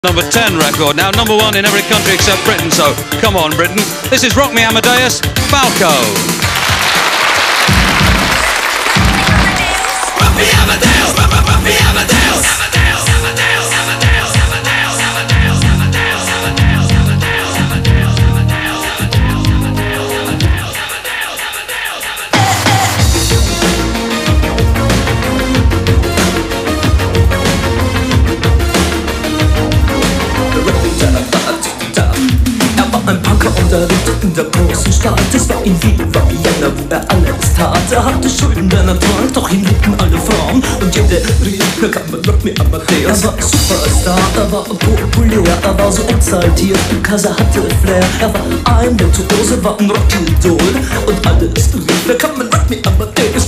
Number 10 record, now number 1 in every country except Britain, so come on Britain. This is Rock Me Amadeus, Falco. Rock me Amadeus, rock me Amadeus, Amadeus, Amadeus, Amadeus, Amadeus, Amadeus, Amadeus, Amadeus, Amadeus, Amadeus, Amadeus, Ein Punker unterrichtet in der großen Stadt. Es war in Wien, war Vienna, wo er alles tat. Er hatte Schulden, denn er trank, doch ihn liebten alle Frauen. Und jede rief, na kann man Rock Me Amadeus. Er war Superstar, er war populär, er war so exaltiert, because er hatte Flair. Er war ein Virtuose, war ein Rockidol. Und alles rief, na kann man Rock Me Amadeus.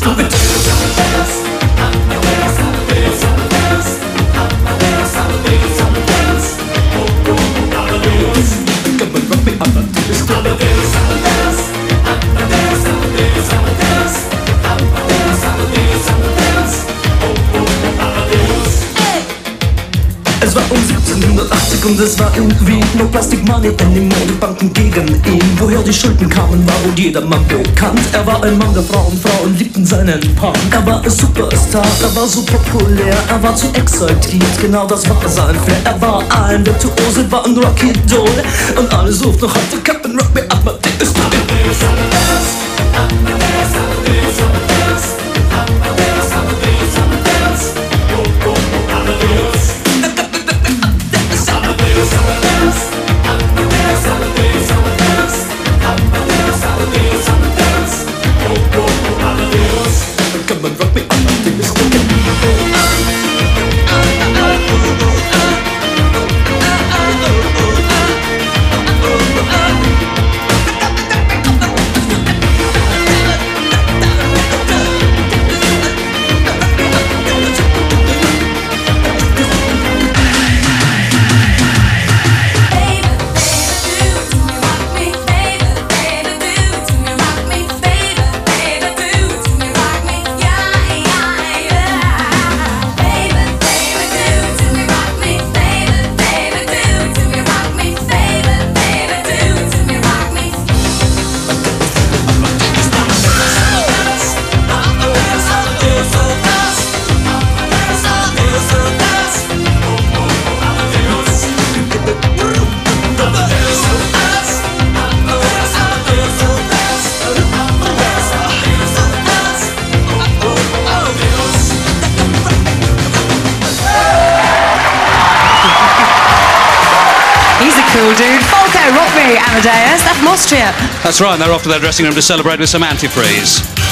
Es war um 1780 und es war irgendwie no Plastic Money anymore, die Banken gegen ihn. Woher die Schulden kamen, war wohl jedermann bekannt. Er war ein Mann der Frauen, Frauen liebten seinen Punk. Er war ein Superstar, er war so populär, er war zu exaltiert, genau das war sein Flair. Er war ein Virtuose, war ein Rockidol und alle suchten noch heute Captain Rock Me Amadeus. He's a cool dude. Falco, Rock Me Amadeus. That's from Austria. That's right, they're off to their dressing room to celebrate with some antifreeze.